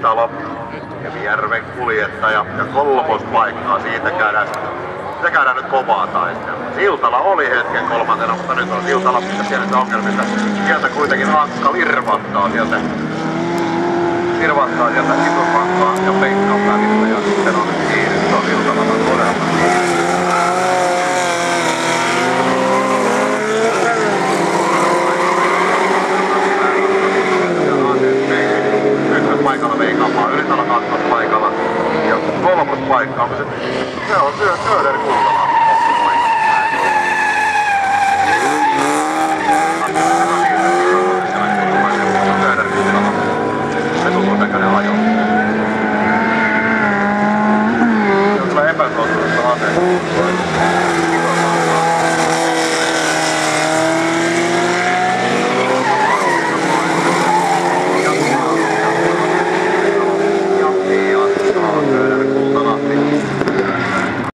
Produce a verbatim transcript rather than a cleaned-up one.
Ylitalo, Kemijärven kuljettaja ja kolmospaikkaa siitä käydään. Se käydään nyt kovaa taistelua. Siltala oli hetken kolmantena, mutta nyt on Siltala pienistä ongelmista. Sieltä kuitenkin Ankka lirvahtaa sieltä. Lirvahtaa sieltä Itopankkaa ja Pekka välistä ja sitten on kiinni. Se on Siltalalla todella kiinni. Paikalla Veikaamaa, Ylitalo kakkospaikalla ja kolmospaikka on se, se on syö Söder Kultala. Söder Kultala. Se tuntuu näköinen ajo. Se on kyllä epäsuositusta asetta.